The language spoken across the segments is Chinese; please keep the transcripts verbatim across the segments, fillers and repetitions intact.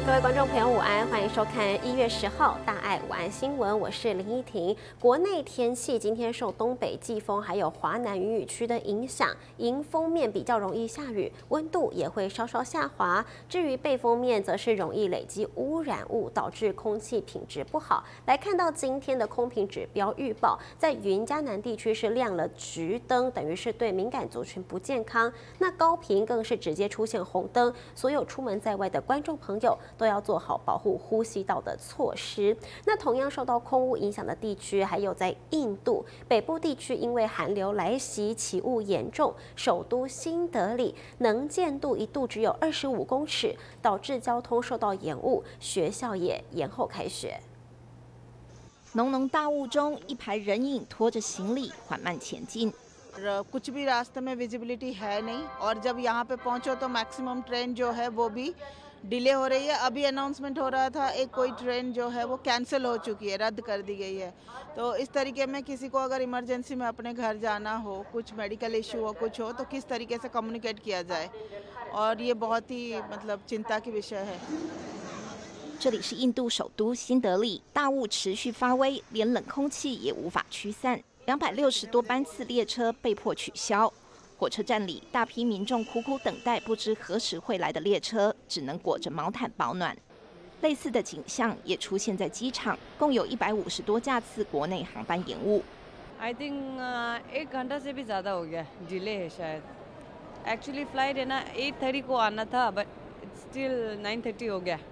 各位观众朋友，午安，欢迎收看一月十号大爱午安新闻，我是林依婷。国内天气今天受东北季风还有华南云雨区的影响，迎风面比较容易下雨，温度也会稍稍下滑。至于背风面，则是容易累积污染物，导致空气品质不好。来看到今天的空品指标预报，在云嘉南地区是亮了橘灯，等于是对敏感族群不健康。那高屏更是直接出现红灯，所有出门在外的观众朋友都要做好保护呼吸道的措施。那同样受到空污影响的地区，还有在印度北部地区，因为寒流来袭，起雾严重，首都新德里能见度一度只有二十五公尺，导致交通受到延误，学校也延后开学。 浓浓大雾中，一排人影拖着行李缓慢前进。 कुछ भी रास्ते में विजिबिलिटी है नहीं और जब यहाँ पे पहुंचो तो मैक्सिमम ट्रेन जो है वो भी डिले हो रही है। अभी अनाउंसमेंट हो रहा था एक कोई ट्रेन जो है वो कैंसिल हो चुकी है, रद्द कर दी गई है। तो इस तरीके में किसी को अगर इमरजेंसी में अपने घर जाना हो, कुछ मेडिकल इशू हो, कुछ हो तो किस तरीके से कम्युनिकेट किया जाए, और ये बहुत ही मतलब चिंता की विषय है। 这里是印度首都新德里，大雾持续发威，连冷空气也无法驱散。两百六十多班次列车被迫取消，火车站里大批民众苦苦等待不知何时会来的列车，只能裹着毛毯保暖。类似的景象也出现在机场，共有一百五十多架次国内航班延误。 I think एक घंटा से भी ज़्यादा हो गया, डिले है शायद। Actually फ्लाइट है ना eight thirty को आना था, but it's still nine thirty हो गया,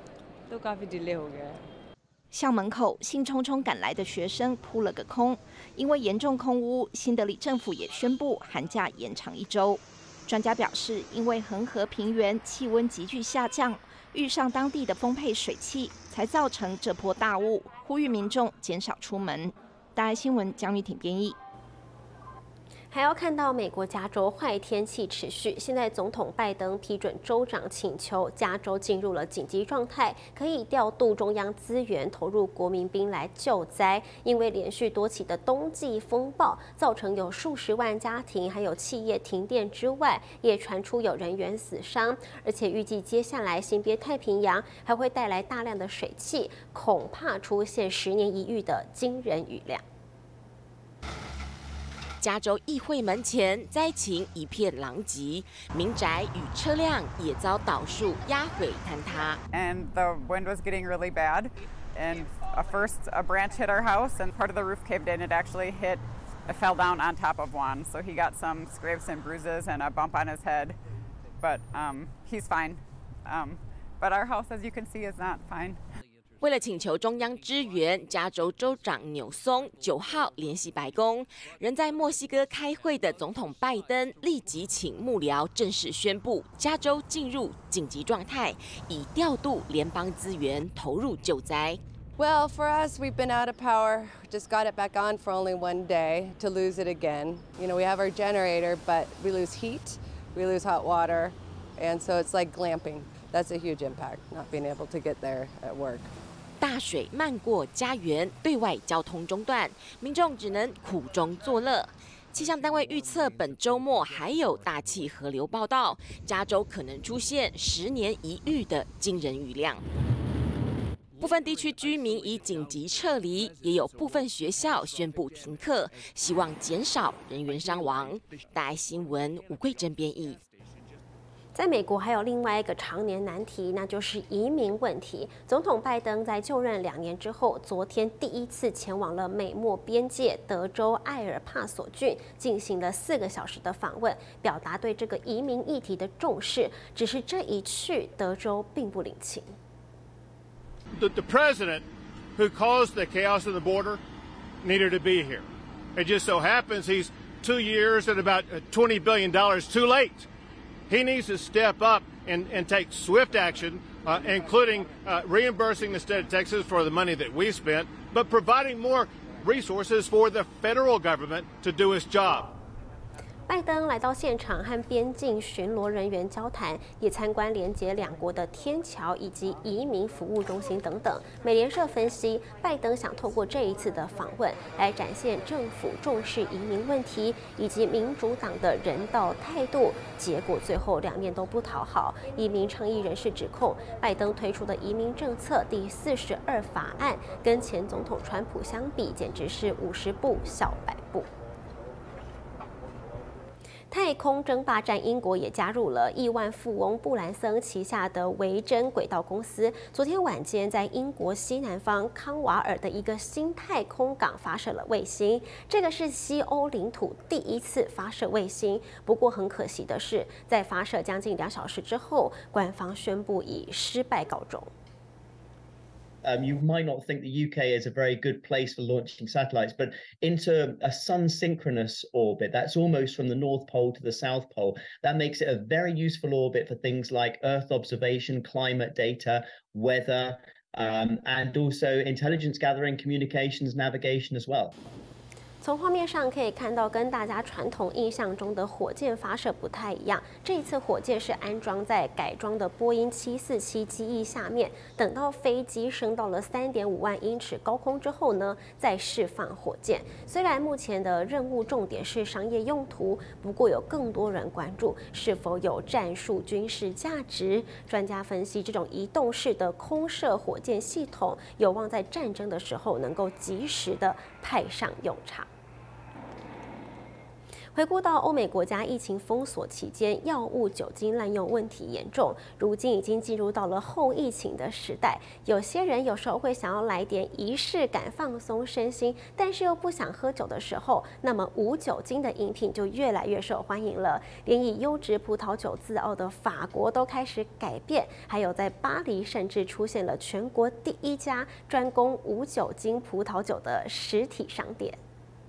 तो काफ़ी डिले हो गया है। 校门口兴冲冲赶来的学生扑了个空，因为严重空污，新德里政府也宣布寒假延长一周。专家表示，因为恒河平原气温急剧下降，遇上当地的丰沛水汽，才造成这波大雾，呼吁民众减少出门。大爱新闻江玉婷编译。 还要看到美国加州坏天气持续，现在总统拜登批准州长请求，加州进入了紧急状态，可以调度中央资源，投入国民兵来救灾。因为连续多起的冬季风暴，造成有数十万家庭还有企业停电之外，也传出有人员死伤，而且预计接下来新边太平洋还会带来大量的水汽，恐怕出现十年一遇的惊人雨量。 加州议会门前灾情一片狼藉，民宅与车辆也遭倒树压毁坍塌。 And the wind was getting really bad, and first a branch hit our house, and part of the roof caved in. It actually hit, it fell down on top of one, so he got some scrapes and bruises and a bump on his head, but um, he's fine. Um, but our house, as you can see, is not fine. 为了请求中央支援，加州州长纽松九号联系白宫，人在墨西哥开会的总统拜登立即请幕僚正式宣布，加州进入紧急状态，以调度联邦资源投入救灾。 Well, for us, we've been out of power. Just got it back on for only one day to lose it again. You know, we have our generator, but we lose heat, we lose hot water, and so it's like glamping. That's a huge impact, not being able to get there at work. 大水漫过家园，对外交通中断，民众只能苦中作乐。气象单位预测，本周末还有大气河流报道，加州可能出现十年一遇的惊人雨量。部分地区居民已紧急撤离，也有部分学校宣布停课，希望减少人员伤亡。大爱新闻吴桂珍编译。 在美国还有另外一个常年难题，那就是移民问题。总统拜登在就任两年之后，昨天第一次前往了美墨边界德州埃尔帕索郡，进行了四个小时的访问，表达对这个移民议题的重视。只是这一去，德州并不领情。 The, the president who caused the chaos of the border needed to be here. It just so happens he's two years and about twenty billion dollars too late. He needs to step up and, and take swift action, uh, including uh, reimbursing the state of Texas for the money that we spent, but providing more resources for the federal government to do its job. 拜登来到现场和边境巡逻人员交谈，也参观连接两国的天桥以及移民服务中心等等。美联社分析，拜登想透过这一次的访问，来展现政府重视移民问题以及民主党的人道态度。结果最后两面都不讨好。移民倡议人士指控，拜登推出的移民政策第四十二法案，跟前总统川普相比，简直是五十步笑百步。太空争霸战，英国也加入了亿万富翁布兰森旗下的维珍轨道公司。昨天晚间，在英国西南方康瓦尔的一个新太空港发射了卫星，这个是西欧领土第一次发射卫星。不过很可惜的是，在发射将近两小时之后，官方宣布以失败告终。 Um, you might not think the U K is a very good place for launching satellites, but into a sun-synchronous orbit, that's almost from the North Pole to the South Pole. That makes it a very useful orbit for things like Earth observation, climate data, weather, um, and also intelligence gathering, communications, navigation as well. 从画面上可以看到，跟大家传统印象中的火箭发射不太一样。这一次火箭是安装在改装的波音七四七机翼下面，等到飞机升到了三点五万英尺高空之后呢，再释放火箭。虽然目前的任务重点是商业用途，不过有更多人关注是否有战术军事价值。专家分析，这种移动式的空射火箭系统有望在战争的时候能够及时的派上用场。回顾到欧美国家疫情封锁期间，药物、酒精滥用问题严重，如今已经进入到了后疫情的时代。有些人有时候会想要来点仪式感，放松身心，但是又不想喝酒的时候，那么无酒精的饮品就越来越受欢迎了。连以优质葡萄酒自傲的法国都开始改变，还有在巴黎甚至出现了全国第一家专供无酒精葡萄酒的实体商店。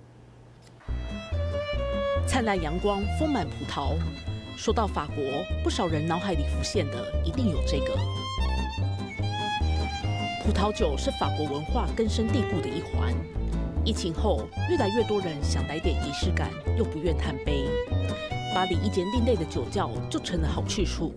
灿烂阳光，丰满葡萄。说到法国，不少人脑海里浮现的一定有这个。葡萄酒是法国文化根深蒂固的一环。疫情后，越来越多人想来点仪式感，又不愿贪杯。巴黎一间另类的酒窖就成了好去处。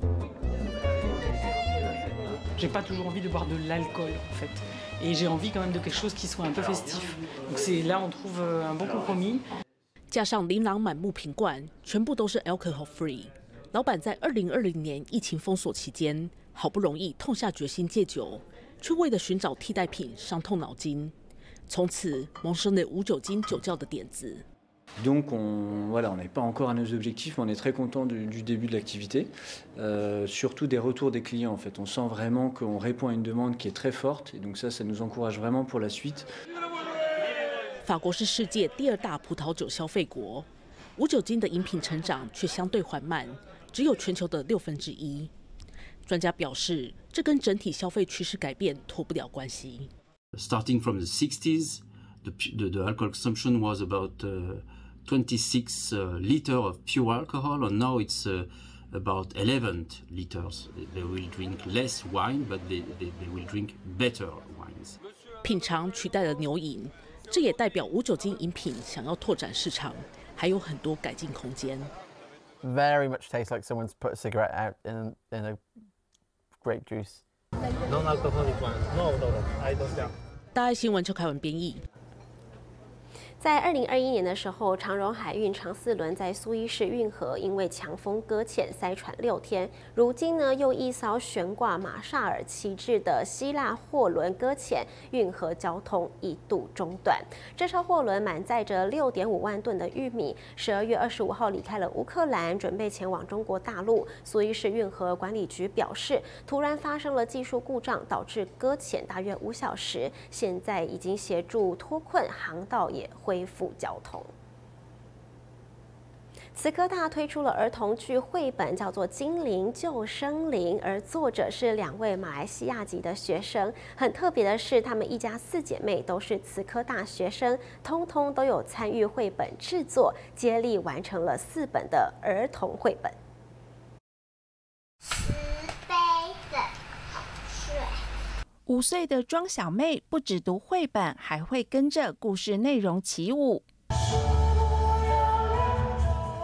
J'ai pas toujours envie de boire de l'alcool en fait, et j'ai envie quand même de quelque chose qui soit un peu festif. Donc c'est là on trouve un bon compromis. 加上琳琅满目瓶罐，全部都是 alcohol free。老板在二零二零年疫情封锁期间，好不容易痛下决心戒酒，却为了寻找替代品伤透脑筋，从此萌生了无酒精酒窖的点子。 Donc on voilà, on n'est pas encore à nos objectifs, mais on est très content du, du début de l'activité, euh, surtout des retours des clients en fait. On sent vraiment qu'on répond à une demande qui est très forte, et donc ça, ça nous encourage vraiment pour la suite. 法国是世界第二大葡萄酒消费国，无酒精的饮品成长却相对缓慢，只有全球的六分之一。专家表示，这跟整体消费趋势改变脱不了关系。 Starting from the sixties, the, the, the alcohol consumption was about uh, twenty-six uh, liters of pure alcohol, and now it's uh, about eleven liters. They will drink less wine, but they, they, they will drink better wines. 品尝取代了牛饮。这也代表无酒精饮品想要拓展市场，还有很多改进空间。 Very much tastes like someone's put a cigarette out in in a grape juice. Non-alcoholic ones. No, no, no. I don't doubt. 大爱新闻邱凯文编译。 在二零二一年的时候，长荣海运长四轮在苏伊士运河因为强风搁浅塞船六天。如今呢，又一艘悬挂马绍尔旗帜的希腊货轮搁浅，运河交通一度中断。这艘货轮满载着六点五万吨的玉米，十二月二十五号离开了乌克兰，准备前往中国大陆。苏伊士运河管理局表示，突然发生了技术故障，导致搁浅大约五小时，现在已经协助脱困，航道也恢恢复交通。慈科大推出了儿童剧绘本，叫做《精灵救生灵》，而作者是两位马来西亚籍的学生。很特别的是，他们一家四姐妹都是慈科大学生，通通都有参与绘本制作，接力完成了四本的儿童绘本。 石杯子好睡。 五岁的庄小妹不只读绘本，还会跟着故事内容起舞。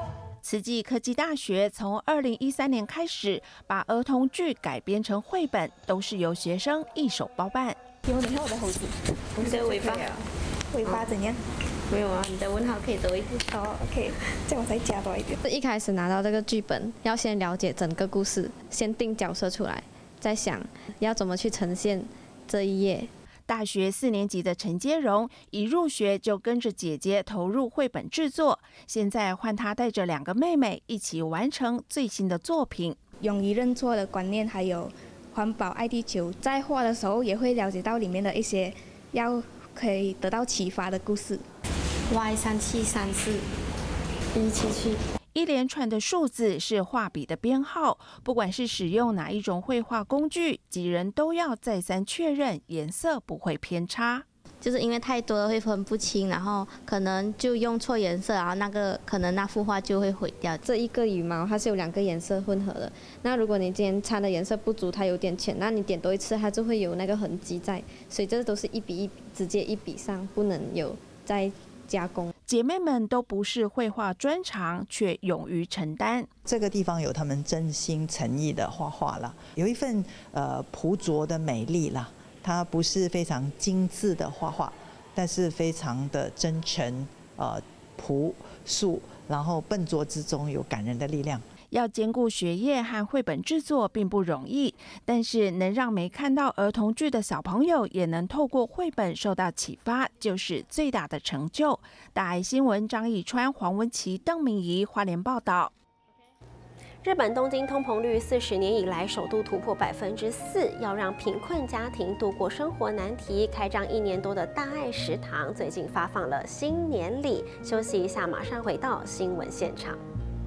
慈济科技大学从二零一三年开始，把儿童剧改编成绘本，都是由学生一手包办。 有，你看我的猴子，你的尾巴，尾巴怎样？没有啊，你的问号可以多一点。哦 ，OK， 这样我再加多一点。 一开始拿到这个剧本，要先了解整个故事，先定角色出来，再想要怎么去呈现这一页。 大学四年级的陈接荣一入学就跟着姐姐投入绘本制作，现在换她带着两个妹妹一起完成最新的作品。 勇于认错的观念，还有环保爱地球，在画的时候也会了解到里面的一些要可以得到启发的故事。 Y 三七三四一七七。 一连串的数字是画笔的编号，不管是使用哪一种绘画工具，几人都要再三确认颜色不会偏差。 就是因为太多了会分不清，然后可能就用错颜色，然后那个可能那幅画就会毁掉。这一个羽毛它是有两个颜色混合的，那如果你今天掺的颜色不足，它有点浅，那你点多一次它就会有那个痕迹在，所以这都是一笔一直接一笔上，不能有再加工。 姐妹们都不是绘画专长，却勇于承担。 这个地方有他们真心诚意的画画啦，有一份呃朴拙的美丽啦。它不是非常精致的画画，但是非常的真诚、呃朴素，然后笨拙之中有感人的力量。 要兼顾学业和绘本制作并不容易，但是能让没看到儿童剧的小朋友也能透过绘本受到启发，就是最大的成就。大爱新闻张以川、黄文琪、邓敏仪花莲报道。 日本东京通膨率四十年以来首度突破百分之四，要让贫困家庭度过生活难题。开张一年多的大爱食堂最近发放了新年礼。休息一下，马上回到新闻现场。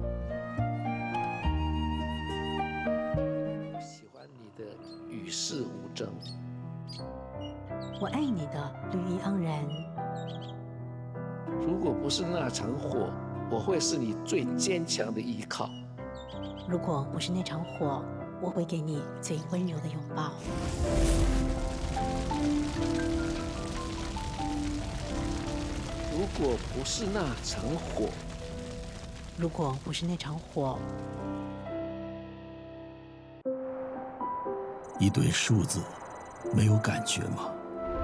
喜欢你的与世无争， 我爱你的绿意盎然。 如果不是那场火，我会是你最坚强的依靠。 如果不是那场火，我会给你最温柔的拥抱。 如果不是那场火， 如果不是那场火， 一对数字没有感觉吗？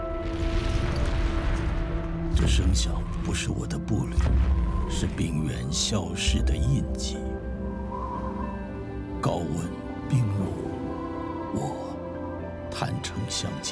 这声响不是我的步履，是冰原消逝的印记。高温冰露，我坦诚相见。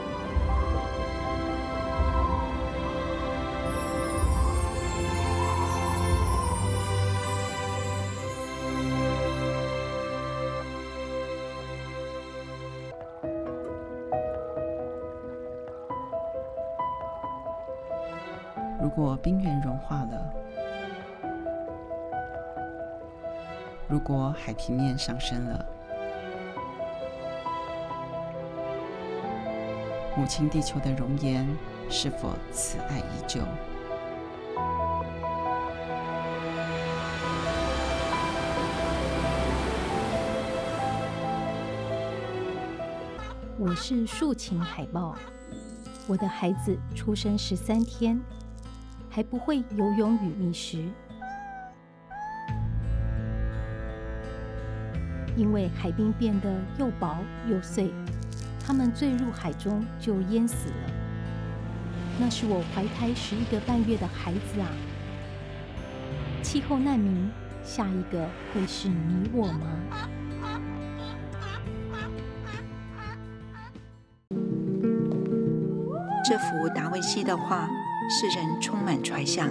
如果冰原融化了，如果海平面上升了，母亲地球的容颜是否慈爱依旧？ 我是竖琴海豹，我的孩子出生十三天，还不会游泳与觅食。因为海冰变得又薄又碎，它们坠入海中就淹死了。那是我怀胎十一个半月的孩子啊！气候难民，下一个会是你我吗？ 这幅达维西的画，使人充满揣想。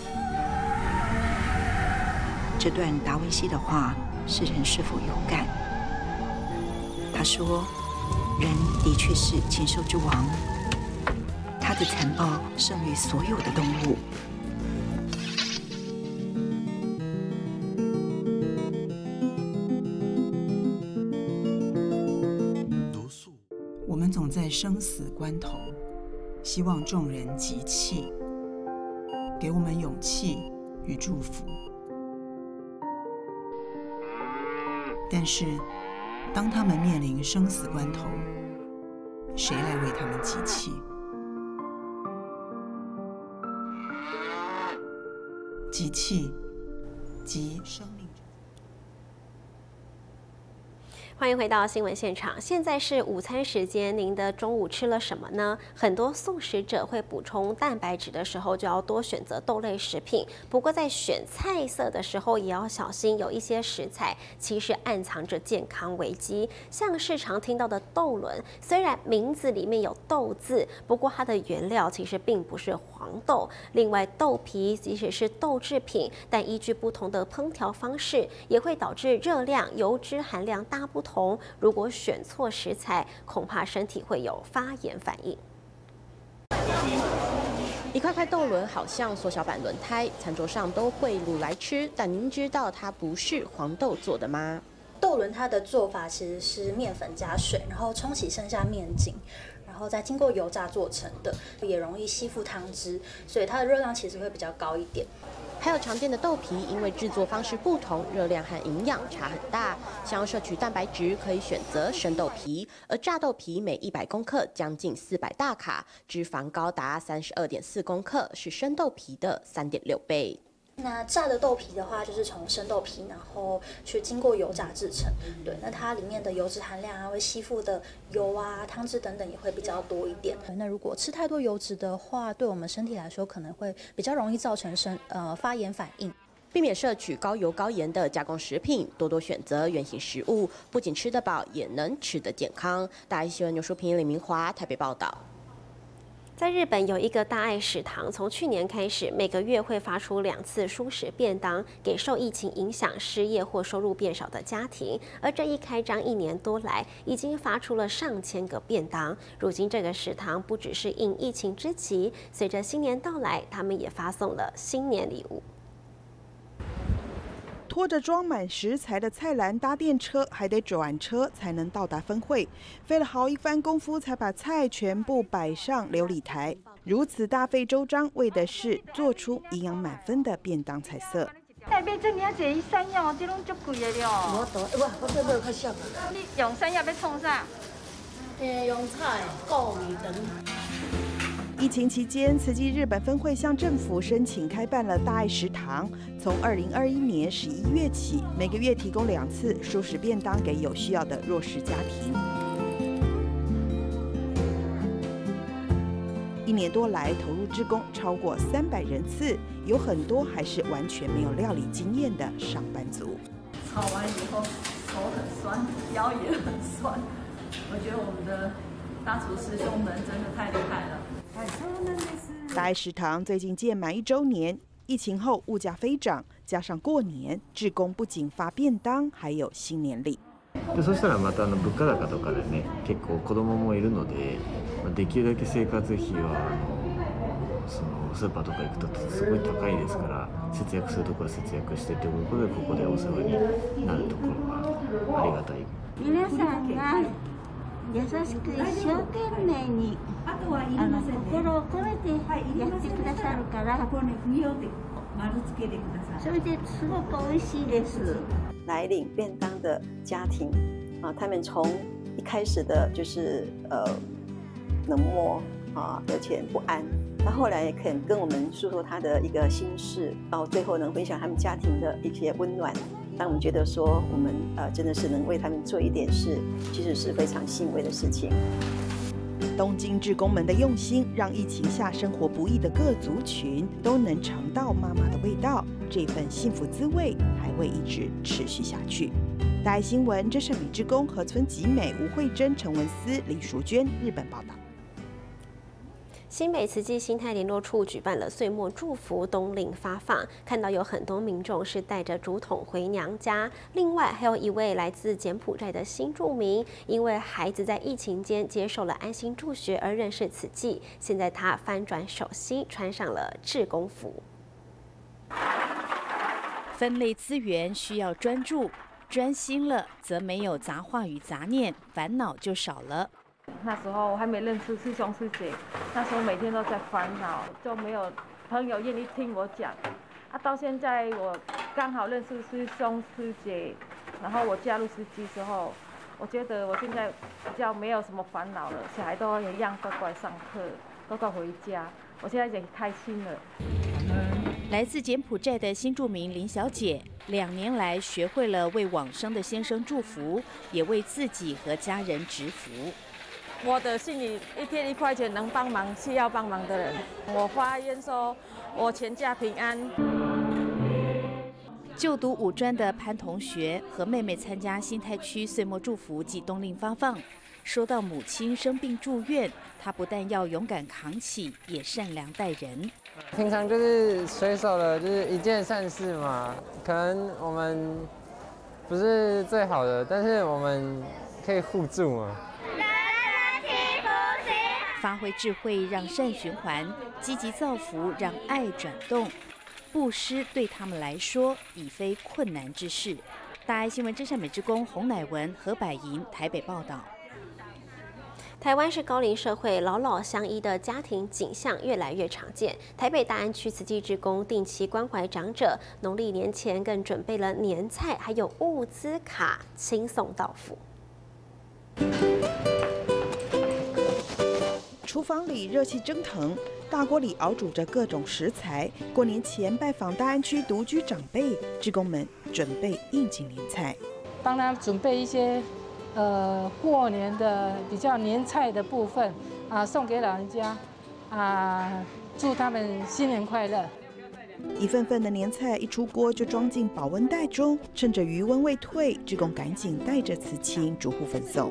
这段达维西的话，使人是否有感？他说：“人的确是禽兽之王，他的残暴胜于所有的动物。” 我们总在生死关头，希望众人集气，给我们勇气与祝福。但是，当他们面临生死关头，谁来为他们集气？集气及生命。 欢迎回到新闻现场，现在是午餐时间，您的中午吃了什么呢？很多素食者会补充蛋白质的时候，就要多选择豆类食品。不过在选菜色的时候，也要小心，有一些食材其实暗藏着健康危机。像是常听到的豆轮，虽然名字里面有豆字，不过它的原料其实并不是黄豆。另外，豆皮即使是豆制品，但依据不同的烹调方式，也会导致热量、油脂含量大不同。如果选错食材，恐怕身体会有发炎反应。 一块块豆轮好像缩小版轮胎，餐桌上都会卤来吃，但您知道它不是黄豆做的吗？ 豆轮它的做法其实是面粉加水，然后冲洗剩下面筋，然后再经过油炸做成的，也容易吸附汤汁，所以它的热量其实会比较高一点。 还有常见的豆皮，因为制作方式不同，热量和营养差很大。想要摄取蛋白质，可以选择生豆皮，而炸豆皮每一百公克将近四百大卡，脂肪高达三十二点四公克，是生豆皮的三点六倍。 那炸的豆皮的话，就是从生豆皮，然后去经过油炸制成。对，那它里面的油脂含量啊，会吸附的油啊、汤汁等等也会比较多一点。那如果吃太多油脂的话，对我们身体来说可能会比较容易造成生呃发炎反应。 避免摄取高油高盐的加工食品，多多选择原型食物，不仅吃得饱，也能吃得健康。大爱新闻牛书评李明华台北报道。 在日本有一个大爱食堂，从去年开始，每个月会发出两次蔬食便当给受疫情影响、失业或收入变少的家庭。而这一开张一年多来，已经发出了上千个便当。如今这个食堂不只是应疫情之急，随着新年到来，他们也发送了新年礼物。 拖着装满食材的菜篮搭电车，还得转车才能到达分会，费了好一番功夫才把菜全部摆上流理台。如此大费周章，为的是做出营养满分的便当菜色。 菜买这么济山药，这拢足贵的了。我多，我我再买较少。你用山药要创啥？诶，用菜、高米等。 疫情期间，慈济日本分会向政府申请开办了大爱食堂，从二零二一年十一月起，每个月提供两次蔬食便当给有需要的弱势家庭。一年多来，投入志工超过三百人次，有很多还是完全没有料理经验的上班族。 炒完以后手很酸，腰也很酸，我觉得我们的大厨师兄们真的太厉害了。 大爱食堂最近届满一周年，疫情后物价飞涨，加上过年，志工不仅发便当，还有新年礼。 でそしたらまたあの物価高とかでね、結構子供もいるので、できるだけ生活費はあのそのスーパーとか行くとすごい高いですから、節約するところは節約してということでここでお世話になるところがありがたい。 皆さんが優しく一生懸命にあの心を込めてやってくださるから、それですごく美味しいです。 来领便当的家庭啊，他们从一开始的就是呃冷漠啊，而且不安，他后来也肯跟我们诉说他的一个心事，到最后能分享他们家庭的一些温暖。让我们觉得说，我们呃真的是能为他们做一点事，其实是非常欣慰的事情。 东京志工们的用心，让疫情下生活不易的各族群都能尝到妈妈的味道，这份幸福滋味还会一直持续下去。大爱新闻，这是美志工河村吉美、吴慧珍、陈文思、李淑娟日本报道。 新北慈济心态联络处举办了岁末祝福冬令发放，看到有很多民众是带着竹筒回娘家。另外，还有一位来自柬埔寨的新住民，因为孩子在疫情间接受了安心助学而认识慈济，现在他翻转手心，穿上了志工服。 分类资源需要专注，专心了，则没有杂话与杂念，烦恼就少了。 那时候我还没认识师兄师姐，那时候每天都在烦恼，就没有朋友愿意听我讲。啊，到现在我刚好认识师兄师姐，然后我加入司机之后，我觉得我现在比较没有什么烦恼了，小孩都一样乖乖上课，乖乖回家，我现在也开心了。 我们来自柬埔寨的新住民林小姐，两年来学会了为往生的先生祝福，也为自己和家人祈福。 我的心里一天一块钱能帮忙需要帮忙的人，我发愿说，我全家平安。 就读五专的潘同学和妹妹参加新泰区岁末祝福及冬令发放。说到母亲生病住院，他不但要勇敢扛起，也善良待人。 平常就是随手的，就是一件善事嘛。可能我们不是最好的，但是我们可以互助嘛。 发挥智慧，让善循环；积极造福，让爱转动。布施对他们来说已非困难之事。大爱新闻真善美之公洪乃文、何百莹台北报道。 台湾是高龄社会，老老相依的家庭景象越来越常见。台北大安区慈济志工定期关怀长者，农历年前更准备了年菜，还有物资卡，轻送到府。 厨房里热气蒸腾，大锅里熬煮着各种食材。过年前拜访大安区独居长辈，志工们准备应景年菜， 帮他准备一些。呃，过年的比较年菜的部分啊，送给老人家啊，祝他们新年快乐。 一份份的年菜一出锅就装进保温袋中，趁着余温未退，志工赶紧带着慈亲逐户分送。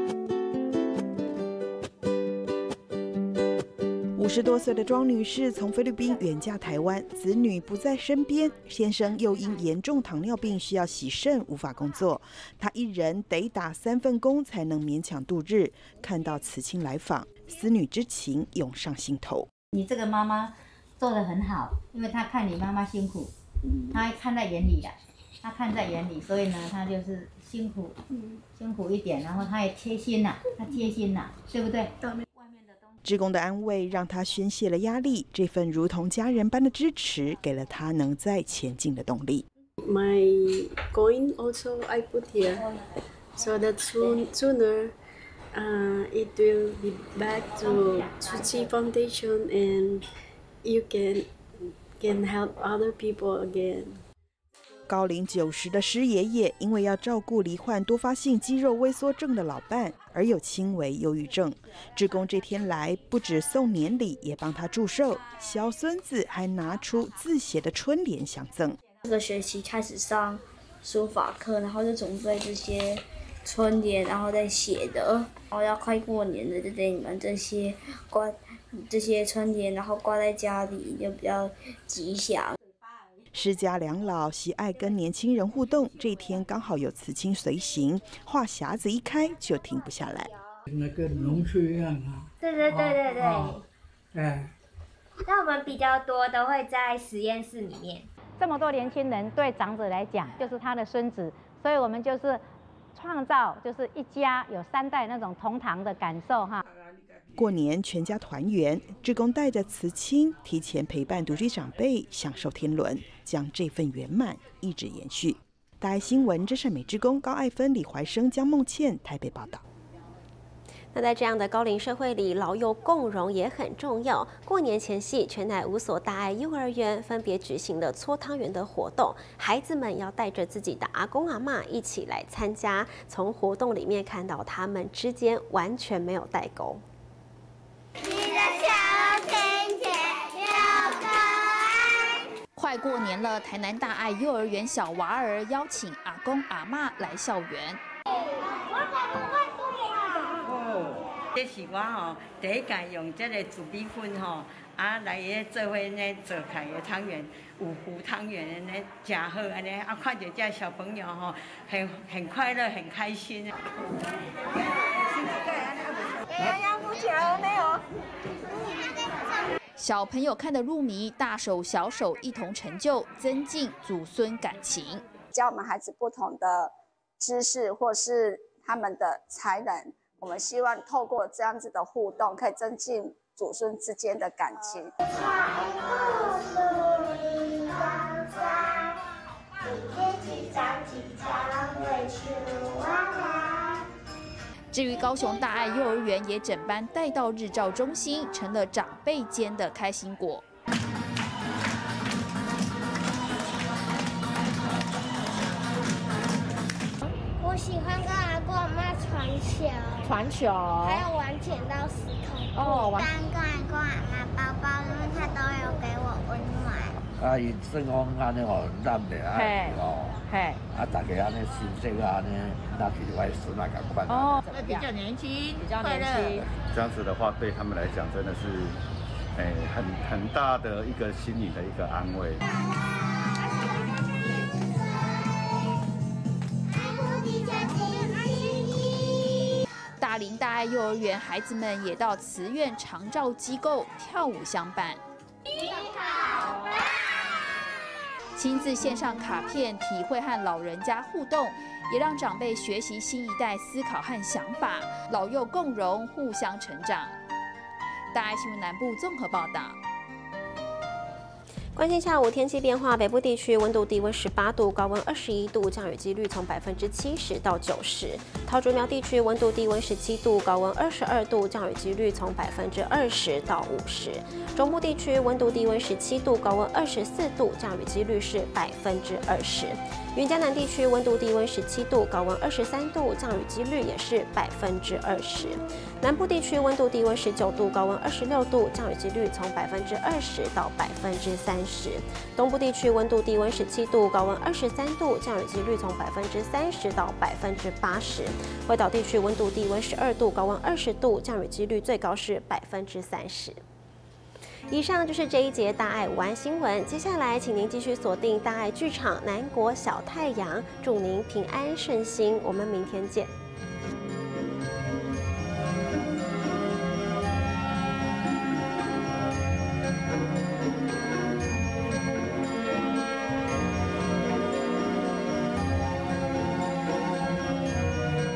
五十多岁的庄女士从菲律宾远嫁台湾，子女不在身边，先生又因严重糖尿病需要洗肾，无法工作，她一人得打三份工才能勉强度日。看到慈亲来访，思女之情涌上心头。 你这个妈妈做得很好，因为她看你妈妈辛苦，她看在眼里的，她看在眼里，所以呢，她就是辛苦，辛苦一点，然后她也贴心呐，她贴心呐，对不对？ 志工的安慰让他宣泄了压力，这份如同家人般的支持，给了他能再前进的动力。 My coin also I put here, so that soon sooner, uh, it will be back to Tzu Chi Foundation, and you can can help other people again. 高龄九十的施爷爷，因为要照顾罹患多发性肌肉萎缩症的老伴，而有轻微忧郁症。志工这天来，不止送年礼，也帮他祝寿。小孙子还拿出字写的春联相赠。 这个学期开始上书法课，然后就准备这些春联，然后再写的。然后要快过年了，就给你们这些挂这些春联，然后挂在家里，就比较吉祥。 施家两老喜爱跟年轻人互动，这一天刚好有慈亲随行，话匣子一开就停不下来。 那个农村一样啊。 对对对对对。 哦哦、哎。 那我们比较多都会在实验室里面。 这么多年轻人对长者来讲，就是他的孙子，所以我们就是创造就是一家有三代那种同堂的感受哈。 过年全家团圆，志工带着慈亲提前陪伴独居长辈享受天伦，将这份圆满一直延续。大爱新闻真善美志工高爱芬、李怀生、江梦倩台北报道。 那在这样的高龄社会里，老幼共融也很重要。过年前夕，全台五所大爱幼儿园分别举行了搓汤圆的活动，孩子们要带着自己的阿公阿嬷一起来参加，从活动里面看到他们之间完全没有代沟。 你的小甜甜又可爱。 快过年了，台南大爱幼儿园小娃儿邀请阿公阿嬷来校园。 这是我吼第一届用这个紫米粉吼啊来咧做伙呢做开的汤圆，五湖汤圆呢真好安尼啊，看到这小朋友吼很很快乐很开心啊。 小朋友看得入迷，大手小手一同成就，增进祖孙感情， 教我们孩子不同的知识或是他们的才能。我们希望透过这样子的互动，可以增进祖孙之间的感情。 至于高雄大爱幼儿园也整班带到日照中心，成了长辈间的开心果。 我喜欢跟阿公阿妈传球， 传球， 还有玩剪刀石头。 哦，玩。 跟阿公阿妈包包，因为他都有给我温暖。 啊，伊算讲安尼吼，咱袂爱哦， 嘿， 啊，大家安尼心情啊，安尼，那是我孙仔共款。 哦，比较年轻，比较年轻。 这样子的话，对他们来讲，真的是，哎，很很大的一个心理的一个安慰。 大林大爱幼儿园孩子们也到慈院长照机构跳舞相伴。你好，亲自献上卡片，体会和老人家互动，也让长辈学习新一代思考和想法，老幼共融，互相成长。大爱新闻南部综合报道。 关心下午天气变化，北部地区温度低温十八度，高温二十一度，降雨几率从百分之七十到九十。桃竹苗地区温度低温十七度，高温二十二度，降雨几率从百分之二十到五十。中部地区温度低温十七度，高温二十四度，降雨几率是百分之二十。云嘉南地区温度低温十七度，高温二十三度，降雨几率也是百分之二十。南部地区温度低温十九度，高温二十六度，降雨几率从百分之二十到百分之三十。东部地区温度低温十七度，高温二十三度，降雨几率从百分之三十到百分之八十。外岛地区温度低温十二度，高温二十度，降雨几率最高是百分之三十。以上就是这一节大爱午安新闻，接下来请您继续锁定大爱剧场南国小太阳，祝您平安顺心，我们明天见。